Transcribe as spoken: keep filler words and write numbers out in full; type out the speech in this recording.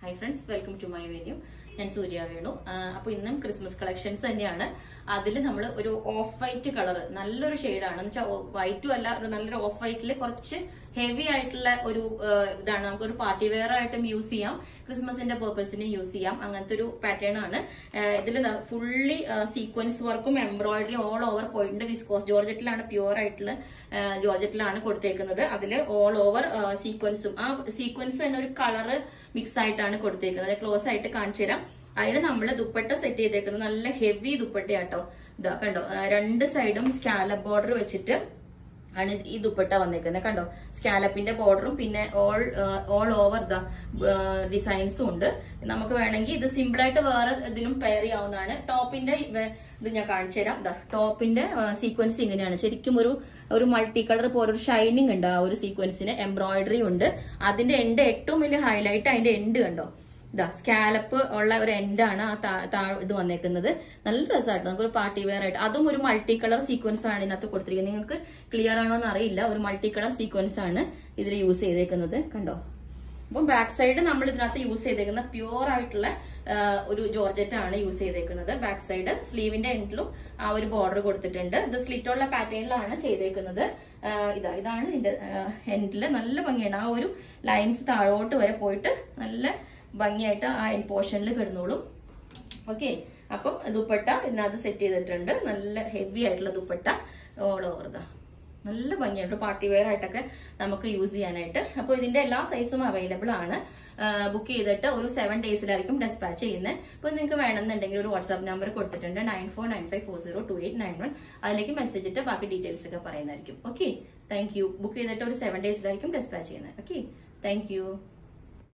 Hi friends, welcome to my venue. I am Surya Venu. Now, we have Christmas collections. We have an off-white color. Nalloru shade. White to off-white heavy item party wear item use Christmas purpose use pattern fully sequence work embroidery all over point viscose georgette pure georgette all over sequence sequence and color mix close അതിന് നമ്മൾ dupatta set ചെയ്തേക്കുന്നത് നല്ല heavy ദുപ്പട്ടയാട്ടോ. ഇതാ കണ്ടോ, രണ്ട് സൈഡും scallop border വെച്ചിട്ട് ആണ് ഈ ദുപ്പട്ട വന്നേക്കുന്നത്. കണ്ടോ, സ്കാലപ്പിന്റെ ബോർഡറും പിന്നെ ഓൾ ഓൾ ഓവർ ദ ഡിസൈൻസും ഉണ്ട്. നമുക്ക് വേണമെങ്കിൽ ഇത് സിമ്പിൾ ആയിട്ട് വേറെ ഇതിലും പെയർ ചെയ്യാവുന്നതാണ്. ടോപ്പിന്റെ ഇത് ഞാൻ കാണിച്ചു തരാം. ദാ ടോപ്പിന്റെ സീക്വൻസ് ഇങ്ങനെയാണ്. ശരിക്കും ഒരു ഒരു മൾട്ടി കളർ പോലെ ഒരു ഷൈനിങ് ഉണ്ട് ആ ഒരു സീക്വൻസിന്. എംബ്രോയിഡറി ഉണ്ട്. അതിന്റെ എൻഡ് ഏറ്റവും വലിയ ഹൈലൈറ്റ് അതിന്റെ എൻഡ് കണ്ടോ. ഇതാ സ്കാലപ്പ് ഉള്ള ഒരു എൻഡാണ് ആ ഇത് വന്നേക്കുന്നത്. നല്ല രസമായിട്ട് നമുക്കൊരു പാർട്ടി വെയർ ആയിട്ട്. അതും ഒരു മൾട്ടി കളർ സീക്വൻസ് ആണ് ഇതിനകത്ത് കൊടുത്തിരിക്കുന്നത്. നിങ്ങൾക്ക് ക്ലിയർ ആണോ എന്ന് അറിയില്ല. ഒരു മൾട്ടി കളർ സീക്വൻസ് ആണ് ഇതിൽ യൂസ് ചെയ്തേക്കുന്നത്. കണ്ടോ, അപ്പം ബാക്ക് സൈഡ് നമ്മൾ ഇതിനകത്ത് യൂസ് ചെയ്തേക്കുന്ന പ്യൂർ ആയിട്ടുള്ള ഒരു ജോർജറ്റ് ആണ് യൂസ് ചെയ്തേക്കുന്നത്. ബാക്ക് സൈഡ് സ്ലീവിന്റെ എൻഡിലും ആ ഒരു ബോർഡർ കൊടുത്തിട്ടുണ്ട്. ഇത് സ്ലിറ്റുള്ള പാറ്റേണിലാണ് ചെയ്തേക്കുന്നത്. ഇതാ ഇതാണ് ഇതിന്റെ എൻഡില്. നല്ല ഭംഗിയാണ്. ആ ഒരു ലൈൻസ് താഴോട്ട് വരെ പോയിട്ട് നല്ല ഭംഗിയായിട്ട് ആ എൻ പോർഷനിൽ കിടന്നോളും. ഓക്കെ, അപ്പം ദുപ്പട്ട ഇതിനകത്ത് സെറ്റ് ചെയ്തിട്ടുണ്ട്. നല്ല ഹെവി ആയിട്ടുള്ള ദുപ്പട്ട ഓൾ ഓവർ ദാ നല്ല ഭംഗിയായിട്ട് പാർട്ടി വെയർ ആയിട്ടൊക്കെ നമുക്ക് യൂസ് ചെയ്യാനായിട്ട്. അപ്പോൾ ഇതിന്റെ എല്ലാ സൈസും അവൈലബിൾ ആണ്. ബുക്ക് ചെയ്തിട്ട് ഒരു സെവൻ ഡേയ്സിലായിരിക്കും ഡെസ്പാച്ച് ചെയ്യുന്നത്. അപ്പോൾ നിങ്ങൾക്ക് വേണമെന്നുണ്ടെങ്കിൽ ഒരു വാട്സ്ആപ്പ് നമ്പർ കൊടുത്തിട്ടുണ്ട്, nine four nine five four zero two eight nine one. അതിലേക്ക് മെസ്സേജ് ഇട്ട് ബാക്കി ഡീറ്റെയിൽസ് ഒക്കെ പറയുന്നതായിരിക്കും. Okay, thank U. ബുക്ക് ചെയ്തിട്ട് ഒരു സെവൻ ഡേയ്സിലായിരിക്കും ഡെസ്പാച്ച് ചെയ്യുന്നത്. Okay, thank U.